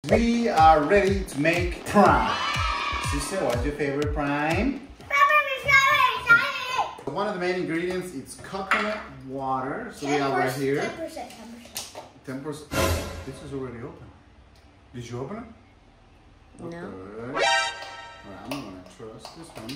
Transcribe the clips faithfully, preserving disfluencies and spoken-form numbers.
We are ready to make prime. Sister, what's your favorite prime? One of the main ingredients is coconut water. So we have right here. ten percent, ten percent. ten percent. This is already open. Did you open it? No. Okay. Alright, I'm gonna trust this one.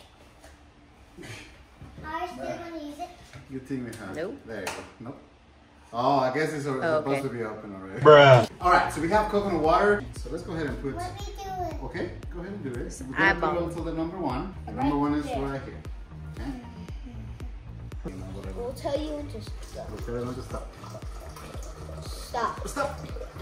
Are you still gonna use it? You think we have? Nope. There you go. Nope. Oh, I guess it's already Oh, supposed okay. to be open already. Bruh. Alright, so we have coconut water. So let's go ahead and put. Let me do it. Okay, go ahead and do it. We're gonna eyeball. put it until the number one. The Right number one is there. right here. Okay? We'll tell you when to stop. Okay, let me just stop. Stop. Stop!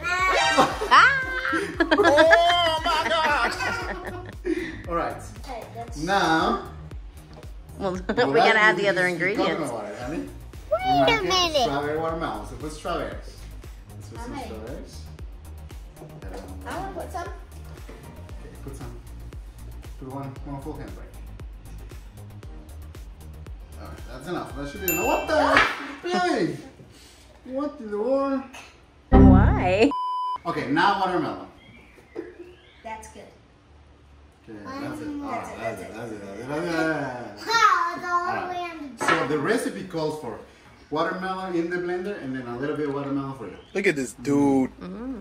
Oh my gosh. Alright, Okay, that's now. Well, well, we that gotta add is the other just ingredients. Coconut water, honey. Wait We a might get minute. Strawberry watermelon. So put strawberries. Let's put some Okay. strawberries. I want to put some. Okay, put some. Put one, one full handbrake. Alright, that's enough. That should be enough. What the heck? Billy? What in the world? Why? Okay, now watermelon. That's good. Okay, that's it. Um, Alright, that's it, that's it, that's it, that's it, that's it. How? It's all the way on the So the recipe calls for watermelon in the blender and then a little bit of watermelon for you. Look at this dude. Mm.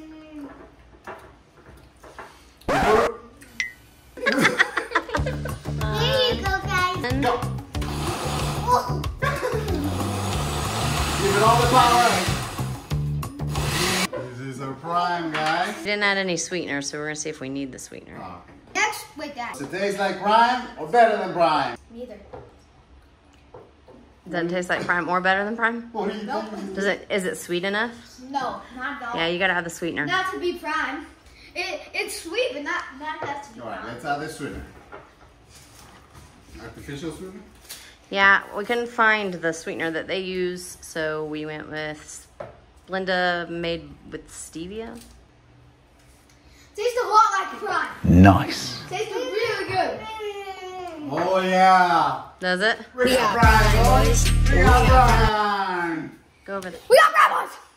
Here you go, guys. Go! Oh. Give it all the power! This is our prime, guys. We didn't add any sweetener, so we're gonna see if we need the sweetener. Oh. Next, wait, that. Does it taste like prime or better than prime? Neither. Does it taste like prime or better than prime? What do you Nope. think? Does it? Is it sweet enough? No, not at all. Yeah, you gotta add the sweetener. Not to be prime. It, it's sweet, but not not enough to be Alright, prime. let's add this sweetener. Artificial sweetener? Yeah, we couldn't find the sweetener that they use, so we went with Splenda made with stevia. Tastes a lot like prime. Nice. Tastes really good. Oh yeah! Does it? We got prime, boys! We got prime! Go over there. We got grandmas.